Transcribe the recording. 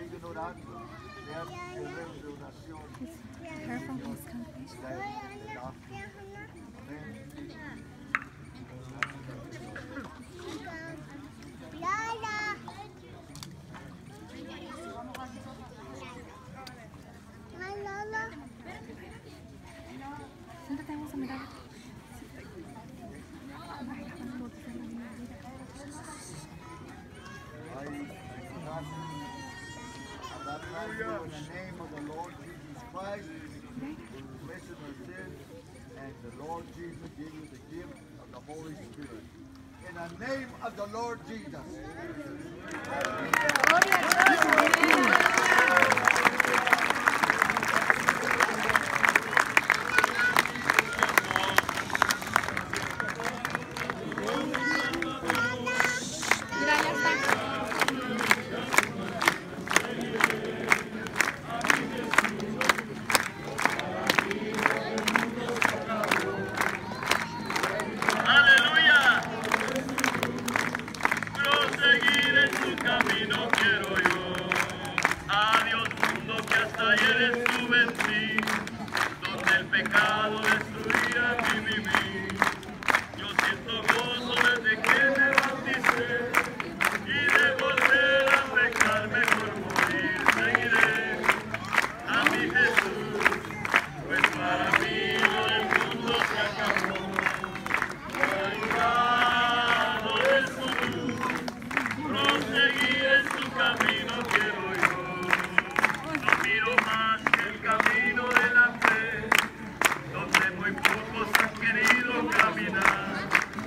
siguen orando, sean guerreros de oración. Careful, please come. Siéntate, vamos a mirar. In the name of the Lord Jesus Christ, remission of sins, and the Lord Jesus give you the gift of the Holy Spirit. In the name of the Lord Jesus.